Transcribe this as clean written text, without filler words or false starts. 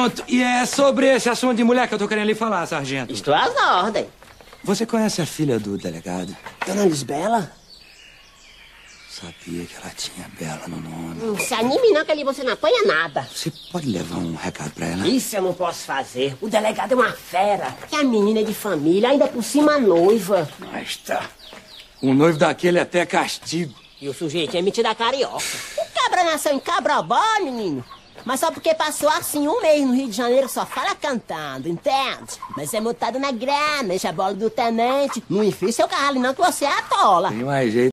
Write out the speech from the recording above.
Pronto, e é sobre esse assunto de mulher que eu tô querendo lhe falar, sargento. Estou às ordens. Você conhece a filha do delegado? Dona Lisbela? Sabia que ela tinha Bela no nome. Não se anime não, que ali você não apanha nada. Você pode levar um recado pra ela? Isso eu não posso fazer. O delegado é uma fera. E a menina é de família, ainda por cima a noiva. Mas tá. Um noivo daquele é até castigo. E o sujeitinho é metido a carioca. O cabra nasceu em Cabrobó, menino. Mas só porque passou assim um mês no Rio de Janeiro só fala cantando, entende? Mas é montado na grama, enche a bola do tenente. Não enfia seu carro ali não que você atola. Tem mais jeito.